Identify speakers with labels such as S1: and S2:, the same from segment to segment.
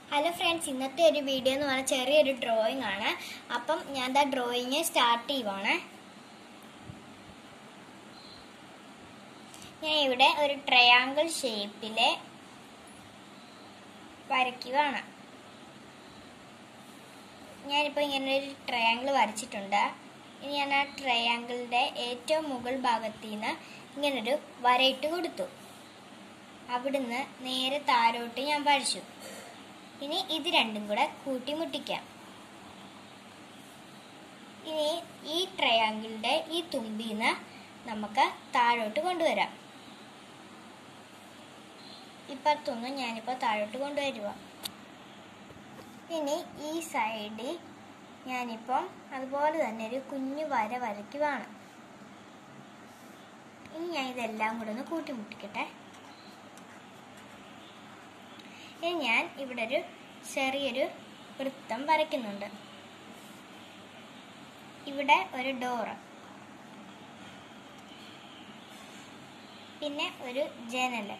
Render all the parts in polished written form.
S1: Hello friends, ഇന്നത്തെ ഒരു video എന്ന് പറഞ്ഞാൽ ചെറിയൊരു ഡ്രോയിങ് ആണ്. അപ്പം ഞാൻ ആ ഡ്രോയിങ് സ്റ്റാർട്ട് ചെയ്യുവാണ്. ഞാൻ ഇവിടെ ഒരു ട്രയാങ്കിൾ ഷേപ്പിലെ വരയ്ക്കുകയാണ്. ഞാനിപ്പോൾ ഇങ്ങനെ ഒരു ട്രയാങ്കിൾ വരച്ചിട്ടുണ്ട്. ഇനി ഞാൻ ആ ട്രയാങ്കിളിൻ്റെ ഏറ്റവും മുകൾ ഭാഗത്തു നിന്ന് ഇങ്ങനൊരു വരയിട്ട് കൊടുത്തു. അവിടുന്ന് നേരെ താഴോട്ട് ഞാൻ വരച്ചു. ഇനി ഇത് രണ്ടും കൂടെ കൂട്ടിമുട്ടിക്കാം. ഇനി ഈ ട്രയാങ്കിളിന്റെ ഈ തുമ്പിന്ന് നമുക്ക് താഴോട്ട് കൊണ്ടുവരാം. ഇപ്പത്തൊന്നും ഞാനിപ്പോൾ താഴോട്ട് കൊണ്ടുവരുക. ഇനി ഈ സൈഡിൽ ഞാനിപ്പം അതുപോലെ തന്നെ ഒരു കുഞ്ഞു വര വരയ്ക്കുവാണ്. ഇനി ഞാൻ ഇതെല്ലാം കൂടെ ഒന്ന് കൂട്ടിമുട്ടിക്കട്ടെ. ഇനി ഞാൻ ഇവിടെ ഒരു ചെറിയൊരു വൃത്തം വരയ്ക്കുന്നുണ്ട്. ഇവിടെ ഒരു ഡോറ്, പിന്നെ ഒരു ജനല്,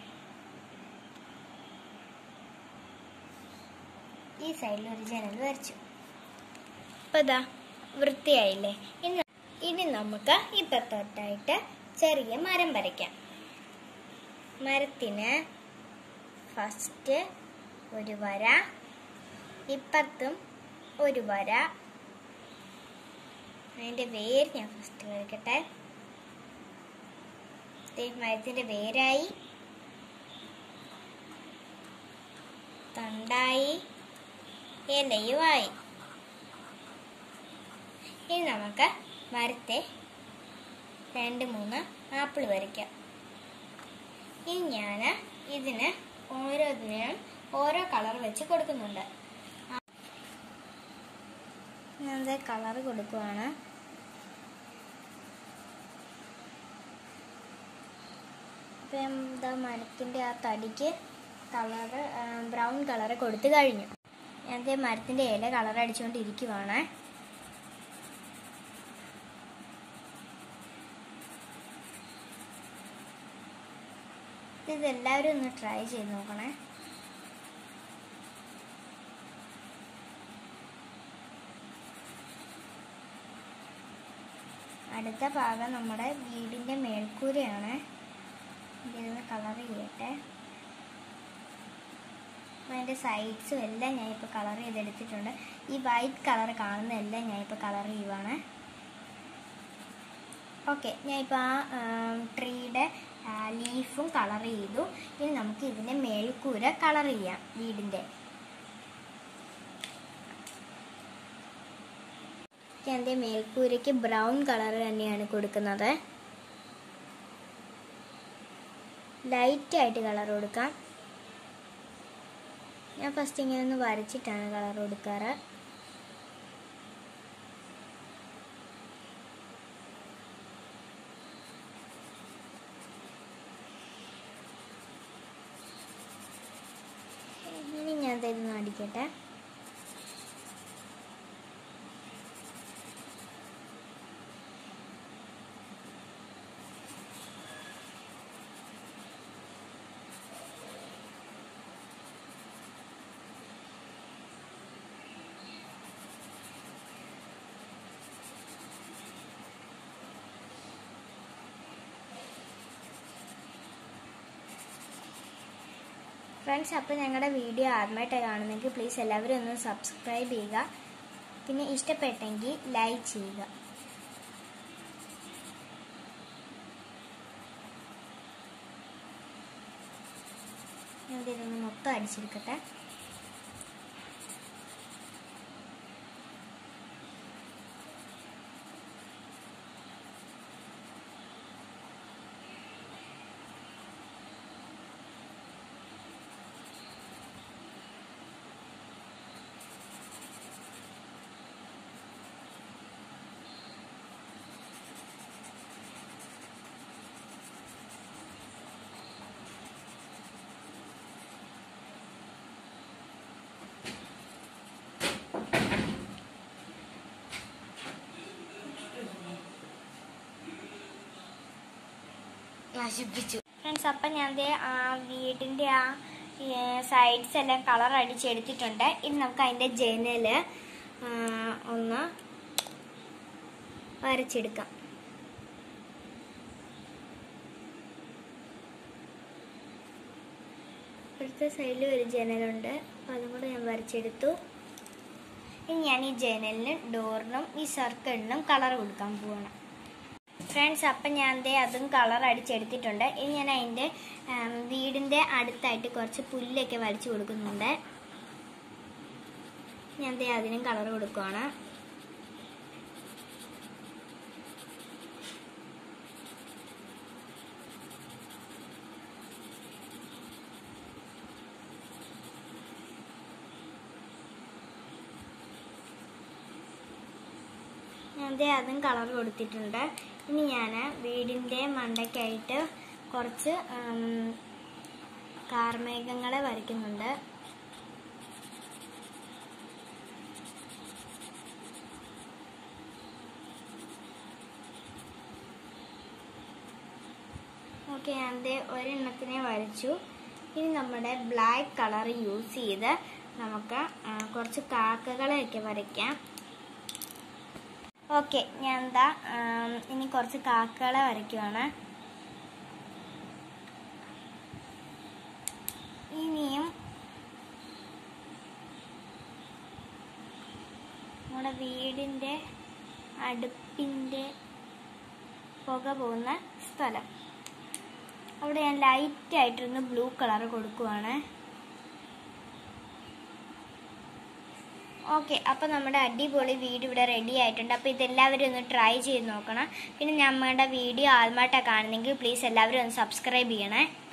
S1: ഈ സൈഡിൽ ഒരു ജനൽ വരച്ചു. അപ്പൊ ഇതാ വൃത്തിയായില്ലേ. ഇനി നമുക്ക് ഇപ്പത്തൊട്ടായിട്ട് ചെറിയ മരം വരയ്ക്കാം. മരത്തിന് ഫസ്റ്റ് ഒരു വര, ഇപ്പത്തും ഒരു വര. അതിന്റെ വേര് ഞാൻ ഫസ്റ്റ് വരയ്ക്കട്ടെ. മരത്തിന്റെ വേരായി, തണ്ടായി, ഇലയുമായി. ഇനി നമുക്ക് മരത്തെ 2-3 ആപ്പിൾ വരയ്ക്കാം. ഇനി ഞാൻ ഇതിന് ഓരോന്നിനും ഓരോ കളർ വെച്ച് കൊടുക്കുന്നുണ്ട്. ഞാൻ കളർ കൊടുക്കുവാണ്. ഇപ്പം എന്താ മരത്തിൻ്റെ ആ തടിക്ക് കളറ് ബ്രൗൺ കളറ് കൊടുത്തു കഴിഞ്ഞു. ഞാൻ മരത്തിൻ്റെ ഇല കളർ അടിച്ചുകൊണ്ടിരിക്കുവാണ്. ഇതെല്ലാവരും ഒന്ന് ട്രൈ ചെയ്ത് നോക്കണേ. അടുത്ത ഭാഗം നമ്മുടെ വീടിൻ്റെ മേൽക്കൂരയാണ്. ഇതിന് കളർ ചെയ്യട്ടെ. അതിൻ്റെ സൈഡ്സും എല്ലാം ഞാനിപ്പോൾ കളർ ചെയ്തെടുത്തിട്ടുണ്ട്. ഈ വൈറ്റ് കളർ കാണുന്നതെല്ലാം ഞാനിപ്പോൾ കളർ ചെയ്യുവാണ്. ഓക്കെ, ഞാനിപ്പോൾ ആ ട്രീയുടെ ലീഫും കളർ ചെയ്തു. ഇനി നമുക്ക് ഇതിൻ്റെ മേൽക്കൂര കളർ ചെയ്യാം. വീടിൻ്റെ എൻ്റെ മേൽക്കൂരയ്ക്ക് ബ്രൗൺ കളർ തന്നെയാണ് കൊടുക്കുന്നത്. ലൈറ്റായിട്ട് കളർ കൊടുക്കാം. ഞാൻ ഫസ്റ്റ് ഇങ്ങനെ ഒന്ന് വരച്ചിട്ടാണ് കളർ കൊടുക്കാറ്. ഇനി ഞാൻ ഇതൊന്ന് അടിക്കട്ടെ. ഫ്രണ്ട്സ്, അപ്പോൾ ഞങ്ങളുടെ വീഡിയോ ആദ്യമായിട്ട് കാണുന്നെങ്കിൽ പ്ലീസ് എല്ലാവരും ഒന്ന് സബ്സ്ക്രൈബ് ചെയ്യുക. പിന്നെ ഇഷ്ടപ്പെട്ടെങ്കിൽ ലൈക്ക് ചെയ്യുക. ഞാൻ ഇതൊന്ന് മൊത്തം അടിച്ചെടുക്കട്ടെ. നശിപ്പിച്ചു. ഫ്രണ്ട്സ്, അപ്പം ഞാൻ ആ വീടിൻ്റെ ആ സൈഡ്സ് എല്ലാം കളർ അടിച്ചെടുത്തിട്ടുണ്ട്. ഇനി നമുക്ക് അതിൻ്റെ ജനല് ഒന്ന് വരച്ചെടുക്കാം. ഇപ്പോഴത്തെ സൈഡിൽ ഒരു ജനലുണ്ട്, അപ്പോൾ അതും കൂടെ ഞാൻ വരച്ചെടുത്തു. ഇനി ഞാൻ ഈ ജനലിനും ഡോറിനും ഈ സർക്കിളിനും കളർ കൊടുക്കാൻ പോവാണ് ഫ്രണ്ട്സ്. അപ്പം ഞാൻ അതും കളർ അടിച്ചെടുത്തിട്ടുണ്ട്. ഇനി ഞാൻ അതിൻ്റെ വീടിൻ്റെ അടുത്തായിട്ട് കുറച്ച് പുല്ലൊക്കെ വലിച്ചു കൊടുക്കുന്നുണ്ട്. ഞാൻ അതിനും കളർ കൊടുക്കുവാണ്. ഞാൻ അതും കളർ കൊടുത്തിട്ടുണ്ട്. ഇനി ഞാൻ വീടിൻ്റെ മണ്ടയ്ക്കായിട്ട് കുറച്ച് കാർമേഘങ്ങളെ വരയ്ക്കുന്നുണ്ട്. ഓക്കെ, ഞാൻ ഒരെണ്ണത്തിനെ വരച്ചു. ഇനി നമ്മുടെ ബ്ലാക്ക് കളർ യൂസ് ചെയ്ത് നമുക്ക് കുറച്ച് കാക്കകളെയൊക്കെ വരയ്ക്കാം. ഓക്കെ, ഞാൻ ഇനി കുറച്ച് കാക്കകളെ വരയ്ക്കുവാണ്. ഇനിയും നമ്മുടെ വീടിൻ്റെ അടുപ്പിൻ്റെ പുക പോകുന്ന സ്ഥലം അവിടെ ഞാൻ ലൈറ്റായിട്ടൊന്ന് ബ്ലൂ കളർ കൊടുക്കുവാണ്. ഓക്കെ, അപ്പോൾ നമ്മുടെ അടിപൊളി വീട് ഇവിടെ റെഡി ആയിട്ടുണ്ട്. അപ്പോൾ ഇതെല്ലാവരും ഒന്ന് ട്രൈ ചെയ്ത് നോക്കണം. പിന്നെ നമ്മുടെ വീഡിയോ ആദ്യമായിട്ടാണ് കാണുന്നെങ്കിൽ പ്ലീസ് എല്ലാവരും ഒന്ന് സബ്സ്ക്രൈബ് ചെയ്യണേ.